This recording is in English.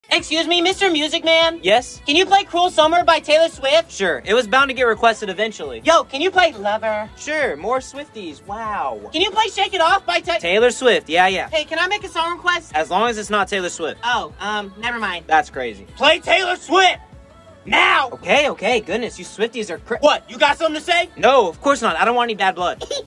Excuse me, Mr. Music Man? Yes? Can you play Cruel Summer by Taylor Swift? Sure, it was bound to get requested eventually. Yo, can you play Lover? Sure, more Swifties, wow. Can you play Shake It Off by Taylor Swift, yeah. Hey, can I make a song request? As long as it's not Taylor Swift. Oh, never mind. That's crazy. Play Taylor Swift! Now! Okay, goodness, you Swifties are What, you got something to say? No, of course not, I don't want any bad blood.